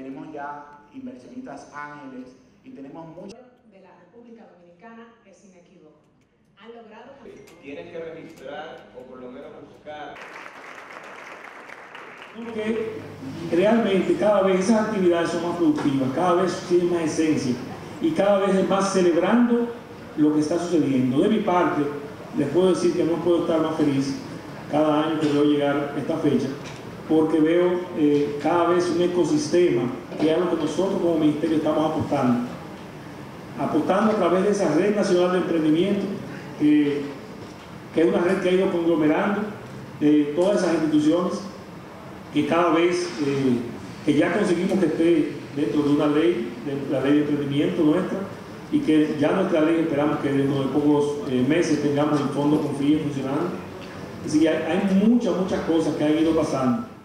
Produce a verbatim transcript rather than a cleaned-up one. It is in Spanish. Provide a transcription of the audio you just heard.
tenemos ya inversionistas ángeles y tenemos muchos. De la República Dominicana es inequívoco. Han logrado... Tienen que registrar o por lo menos buscar. Porque realmente cada vez esas actividades son más productivas, cada vez tienen más esencia y cada vez es más celebrando lo que está sucediendo. De mi parte, les puedo decir que no puedo estar más feliz cada año que veo llegar esta fecha, porque veo eh, cada vez un ecosistema que es lo que nosotros como ministerio estamos apostando. Apostando a través de esa red nacional de emprendimiento, eh, que es una red que ha ido conglomerando eh, todas esas instituciones, que cada vez eh, que ya conseguimos que esté dentro de una ley, de la ley de emprendimiento nuestra, y que ya nuestra ley esperamos que dentro de pocos eh, meses tengamos el fondo Confíe funcionando. Así que hay, hay muchas, muchas cosas que han ido pasando.